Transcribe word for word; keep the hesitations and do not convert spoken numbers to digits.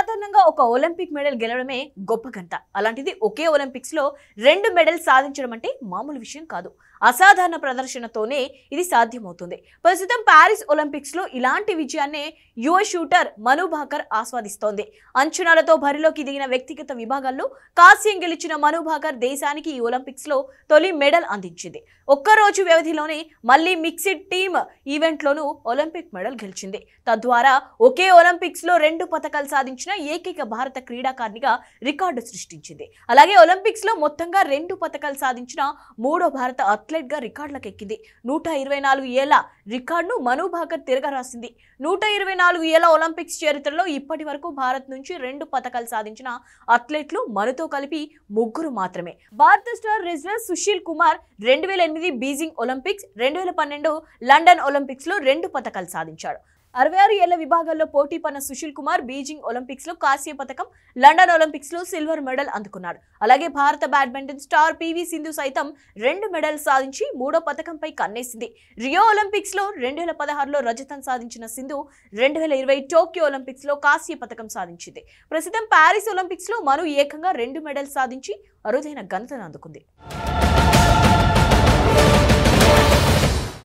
సాధారణంగా ఒక Olympic medal గెలవడమే గొప్ప ఘనత. అలాంటిది ఒకే ఒలింపిక్స్ లో రెండు మెడల్ సాధించడం అంటే మామూలు విషయం కాదు. అసాధారణ ప్రదర్శనతోనే ఇది సాధ్యమవుతుంది. ప్రస్తుతం పారిస్ ఒలింపిక్స్ లో ఇలాంటి విజయాన్ని యువ షూటర్ మను భాకర్ ఆస్వాదిస్తోంది. అంచనాలతో బరిలోకి దిగిన వ్యక్తిగత విభాగాల్లో కాంస్యం గెలిచిన మను భాకర్ దేశానికి ఈ ఒలింపిక్స్ లో తొలి మెడల్ అందించింది. ఒక్కరోజు వ్యవధిలోనే మళ్లీ మిక్స్డ్ టీమ్ ఈవెంట్ లోనూ ఒలింపిక్ మెడల్ గెలిచింది. తద్వారా ఒకే ఒలింపిక్స్ లో రెండు పతకాలు సాధించిన ఏకైక భారత క్రీడాకారిణిగా రికార్డు సృష్టించింది. అలాగే ఒలింపిక్స్ లో మొత్తంగా రెండు పతకాలు సాధించిన మూడో భారత అథ్లెట్ గా రికార్డులకు ఎక్కింది. నూట ఇరవై నాలుగు ఏళ్ల రికార్డును మను భాకర్ తిరగరాసింది. నూట ఇరవై నాలుగు ఏళ్ల ఒలింపిక్స్ చరిత్రలో ఇప్పటి వరకు భారత్ నుంచి రెండు పతకాలు సాధించిన అథ్లెట్లు మనుతో కలిపి ముగ్గురు మాత్రమే. భారత స్టార్ రెజ్లర్ సుశీల్ కుమార్ రెండు వేల ఎనిమిది బీజింగ్ ఒలింపిక్స్, రెండు వేల పన్నెండు లండన్ ఒలింపిక్స్ లో రెండు పతకాలు సాధించాడు. అరవై ఆరు ఏళ్ల విభాగాల్లో పోటీ పడిన సుశీల్ కుమార్ బీజింగ్ ఒలింపిక్స్ లో కాంస్య పతకం, లండన్ ఒలింపిక్స్ లో సిల్వర్ మెడల్ అందుకున్నాడు. అలాగే భారత బ్యాడ్మింటన్ స్టార్ పీవీ సింధు సైతం రెండు మెడల్ సాధించి మూడో పతకంపై కన్నేసింది. రియో ఒలింపిక్స్ లో రెండు వేల పదహారులో రజతం సాధించిన సింధు రెండు వేల ఇరవై టోక్యో ఒలింపిక్స్ లో కాంస్య పతకం సాధించింది. ప్రస్తుతం పారిస్ ఒలింపిక్స్ లో మను ఏకంగా రెండు మెడల్ సాధించి అరుదైన ఘనతను అందుకుంది.